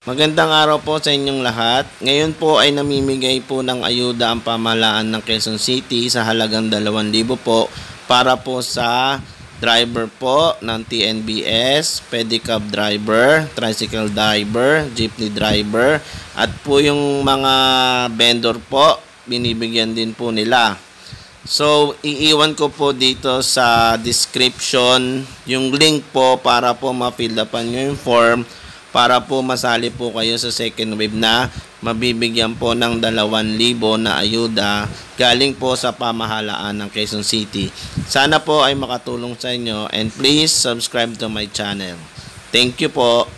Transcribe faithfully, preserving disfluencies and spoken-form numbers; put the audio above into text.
Magandang araw po sa inyong lahat. Ngayon po ay namimigay po ng ayuda ang pamahalaan ng Quezon City sa halagang dalawang libo po para po sa driver po ng T N B S, pedicab driver, tricycle driver, jeepney driver at po yung mga vendor po, binibigyan din po nila. So, iiwan ko po dito sa description yung link po para po ma-fill upan nyo yung form para po masali po kayo sa second wave na mabibigyan po ng dalawang libo na ayuda galing po sa pamahalaan ng Quezon City. Sana po ay makatulong sa inyo and please subscribe to my channel. Thank you po.